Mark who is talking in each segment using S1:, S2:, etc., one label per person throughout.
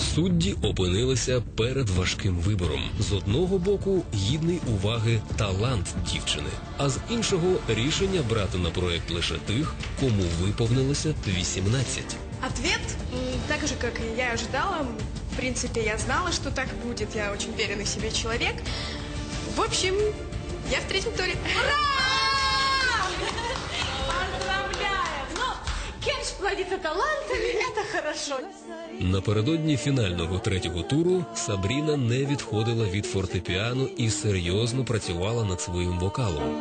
S1: Судді опинилися перед важким вибором. З одного боку гідний уваги талант дівчини, а з іншого рішення брати на проєкт лише тих, кому виповнилося 18.
S2: Ответ так же, как и я ожидала. В принципе, я знала, что так будет. Я очень уверенный в себе человек. В общем, я в третьем туре.
S3: Поздравляем! Ну, Кенш плодится талантами, это хорошо.
S1: Напередодні фінального третього туру Сабріна не відходила від фортепіано і серйозно працювала над своїм вокалом.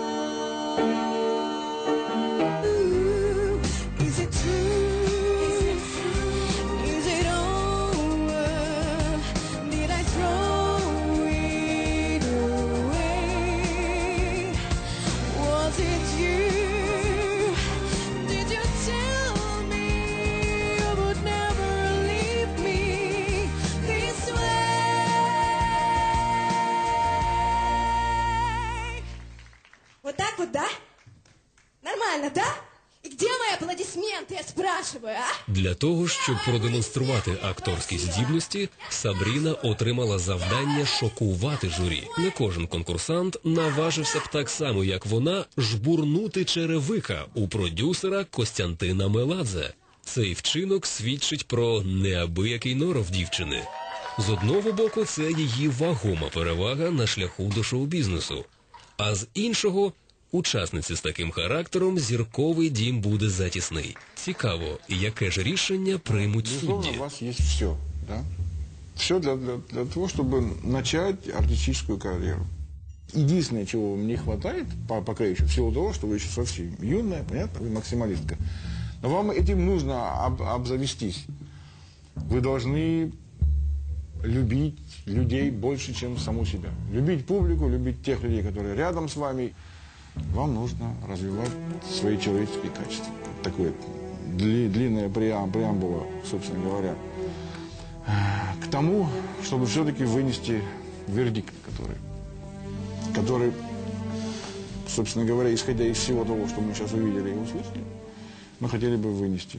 S4: Вот так вот, да? Нормально, да? И где мои аплодисменты, я спрашиваю, а?
S1: Для того, щоб продемонструвати акторські здібності, Сабріна отримала завдання шокувати журі. Не кожен конкурсант наважився б так само, як вона, жбурнути черевика у продюсера Костянтина Меладзе. Цей вчинок свідчить про неабиякий норов дівчини. З одного боку, це її вагома перевага на шляху до шоу-бізнесу. А з іншого, учасниці з таким характером зірковий дім буде затісний. Цікаво, яке ж рішення приймуть судді.
S5: У вас є все, да? Все для того, чтобы начать артистическую карьеру. Единственное, чего вам не хватает, пока еще, в силу того, что вы еще совсем юная, понятно, вы максималистка. Но вам этим нужно обзавестись. Вы должны любить людей больше, чем саму себя. Любить публику, любить тех людей, которые рядом с вами. Вам нужно развивать свои человеческие качества. Такое длинная преамбула, собственно говоря, к тому, чтобы все-таки вынести вердикт, который, собственно говоря, исходя из всего того, что мы сейчас увидели и услышали, мы хотели бы вынести.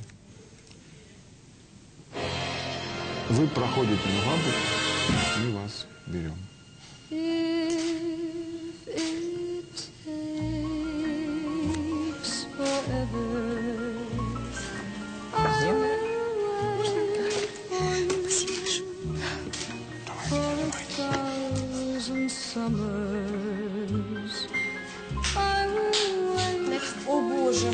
S5: Вы проходите на фабрику, мы вас берем.
S4: О, Боже.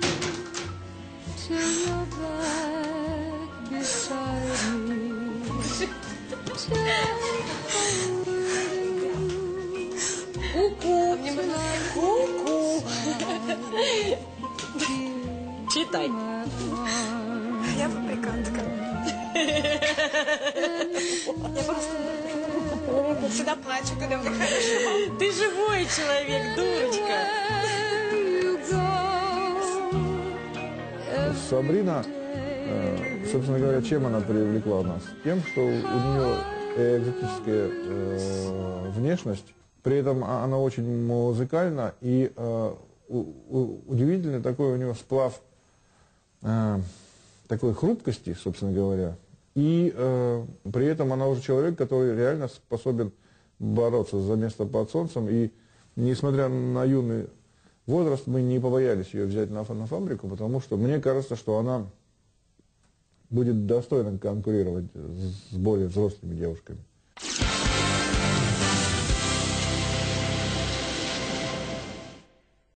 S4: Ку-ку. Ку-ку.
S3: Читай.
S2: Я фабрикантка. Я просто всегда плачу, когда мне хорошо.
S3: Ты живой человек, дурочка.
S5: Сабрина, собственно говоря, чем она привлекла нас? Тем, что у нее экзотическая внешность, при этом она очень музыкальна, и удивительный такой у нее сплав такой хрупкости, собственно говоря, и при этом она уже человек, который реально способен бороться за место под солнцем, и несмотря на юный возраст, мы не побоялись ее взять на фабрику, потому что мне кажется, что она будет достойно конкурировать с более взрослыми девушками.